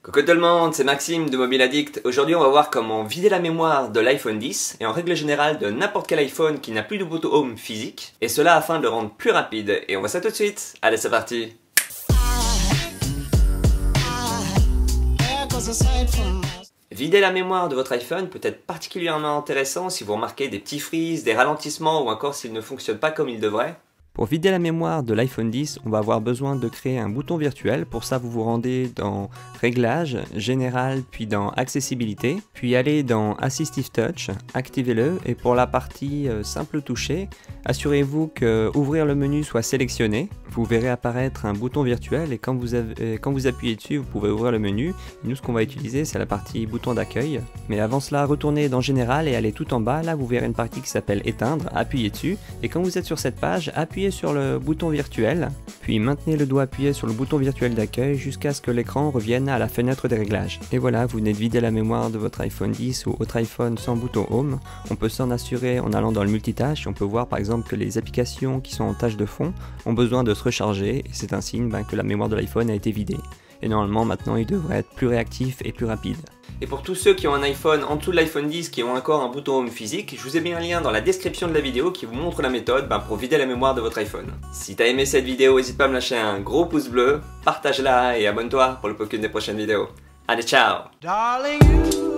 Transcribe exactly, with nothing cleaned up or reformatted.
Coucou tout le monde, c'est Maxime de Mobile Addict. Aujourd'hui on va voir comment vider la mémoire de l'iPhone dix et en règle générale de n'importe quel iPhone qui n'a plus de bouton Home physique, et cela afin de le rendre plus rapide. Et on voit ça tout de suite. Allez, c'est parti. Vider la mémoire de votre iPhone peut être particulièrement intéressant si vous remarquez des petits freezes, des ralentissements ou encore s'il ne fonctionne pas comme il devrait. Pour vider la mémoire de l'iPhone dix, on va avoir besoin de créer un bouton virtuel. Pour ça, vous vous rendez dans Réglages, Général, puis dans Accessibilité, puis allez dans Assistive Touch, activez-le, et pour la partie euh, simple toucher, assurez-vous que ouvrir le menu soit sélectionné. Vous verrez apparaître un bouton virtuel et quand vous, avez, quand vous appuyez dessus, vous pouvez ouvrir le menu. Et nous, ce qu'on va utiliser, c'est la partie bouton d'accueil. Mais avant cela, retournez dans Général et allez tout en bas. Là, vous verrez une partie qui s'appelle Éteindre. Appuyez dessus. Et quand vous êtes sur cette page, appuyez sur le bouton virtuel. Puis maintenez le doigt appuyé sur le bouton virtuel d'accueil jusqu'à ce que l'écran revienne à la fenêtre des réglages. Et voilà, vous venez de vider la mémoire de votre iPhone dix ou autre iPhone sans bouton Home. On peut s'en assurer en allant dans le multitâche. On peut voir par exemple que les applications qui sont en tâche de fond ont besoin de se recharger. Et c'est un signe ben, que la mémoire de l'iPhone a été vidée. Et normalement maintenant il devrait être plus réactif et plus rapide. Et pour tous ceux qui ont un iPhone en dessous de l'iPhone dix qui ont encore un bouton Home physique, je vous ai mis un lien dans la description de la vidéo qui vous montre la méthode ben, pour vider la mémoire de votre iPhone. Si t'as aimé cette vidéo, n'hésite pas à me lâcher un gros pouce bleu, partage-la et abonne-toi pour le prochaine des prochaines vidéos. Allez, ciao! Darling,